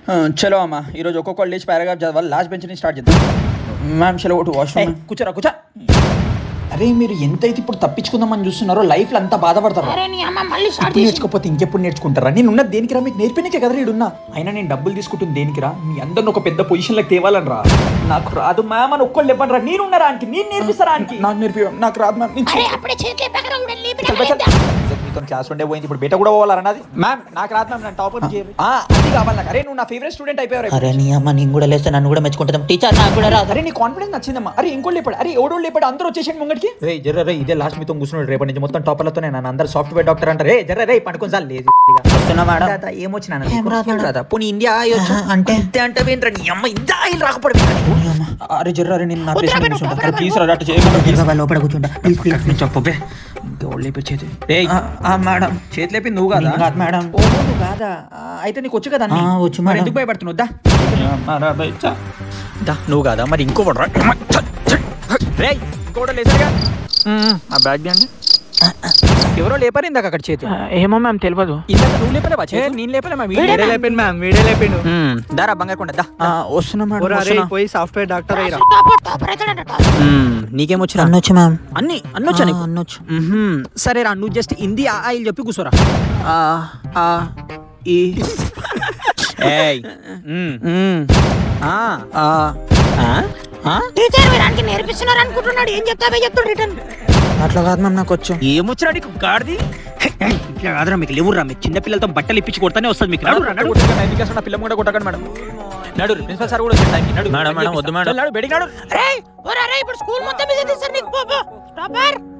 చలో అమ్మా ఈరోజు ఒక్కొక్కళ్ళు లేచి పారాగ్రాఫ్ చదవాలి లాస్ట్ బెంచ్ నుంచి స్టార్ట్ చేద్దాం మ్యామ్ చలో ఒకటి వాష్రూమ్ కూర్చోరా కూర్చో అరే మీరు ఎంతైతే ఇప్పుడు తప్పించుకుందామని చూస్తున్నారో లైఫ్ లో అంతా బాధపడతారు నేర్చుకోకపోతే ఇంకెప్పుడు నేర్చుకుంటారా నేను ఉన్న దేనికిరా మీకు నేర్పినకే కదా ఇడున్నా అయినా నేను డబ్బులు తీసుకుంటుంది దేనికిరా మీ అందరిని ఒక పెద్ద పొజిషన్ లకు తేవాలని రా నాకు రాదు మ్యామ్ అని ఒక్కళ్ళు ఇవ్వండి నేను ఉన్నారా ఆనికి నేను నేర్పిస్తారా ఆనికి నాకు నేర్పి నాకు రాదు మ్యామ్ మీతో క్లాస్ ఉండే పోయింది ఇప్పుడు బయట కూడా పోవాలన్నది మ్యామ్ నాకు రాదు మ్యామ్ నేను టాపర్ అది కావాలి నాకు అరే నువ్వు నా ఫేవరెట్ స్టూడెంట్ అయిపోయారు అరే నీ అమ్మ నేను కూడా లేస్తే నన్ను కూడా మెచ్చుకుంటాం టీచర్ నాకు కూడా రాదు అరే నీ కాన్ఫిడెన్స్ నచ్చిందమ్మా అరే ఇంకోటి లేపాడు అరే ఎవడో లేపాడు అందరూ వచ్చేసి ముంగడికి రే జర్ర రే ఇదే లాస్ట్ మీతో కూర్చున్నాడు రేపటి నుంచి మొత్తం టాపర్లతోనే నన్ను అందరు సాఫ్ట్వేర్ డాక్టర్ అంటారు రే జర్ర రే పండుకొని సార్ లేదు వస్తున్నా మేడం ఏమొచ్చినా పోనీ ఇండియా అంటే అంటే ఏంట్రా నీ అమ్మ ఇండియా రాకపోవడం అరే జర్ర అరే నేను నా ప్లీజ్ రా అట్లా చేయకుండా లోపల కూర్చుంటా ప్లీజ్ ప్లీజ్ చెప్పే ఎవరు లేపించేది మేడం చేతి లేపి నువ్వు కాదా మేడం నువ్వు కాదా అయితే నీకు వచ్చు కదా వచ్చు మేడం ఎందుకు భయపడుతున్నావు దా నువ్వు కాదా మరి ఇంకోటి రే ఇంకోటి లేసాగా ఆ బ్యాగ్ అండి ఎవరో లేపారు ఇందాక అక్కడ చేతి ఏమో మ్యామ్ తెలియదు ఇందాక నువ్వు లేపలేవా నేను లేపలే మ్యామ్ వీడే లేపిండు దారా బంగారకొండ దా వస్తున్నా మేడం పోయి సాఫ్ట్వేర్ డాక్టర్ అయ్యారా నీకేమొచ్చు అన్న వచ్చు మ్యామ్ అన్ని అన్నొచ్చా నీకు అన్నొచ్చు సరే రా నువ్వు జస్ట్ హిందీ ఆయిల్ చెప్పి కూర్చోరా నేర్పిస్తున్నారు అనుకుంటున్నాడు ఏం చెప్తావే చెప్తాడు రిటర్న్ అట్లా కాదు మ్యామ్ నాకు వచ్చు ఏమొచ్చినా నీకు గాడిది ఇట్లా కాదురా మీకు లేవురా మీకు చిన్న పిల్లలతో బట్టలు ఇప్పించి కొడతానే వస్తుంది మీకు పిల్లలు కూడా కొట్టకండి మేడం నడు ప్రిన్సిపల్ సార్ కూడా మేడం మేడం వద్దు మేడం బెడికి నాడు ఇప్పుడు స్కూల్ మొత్తం టాపర్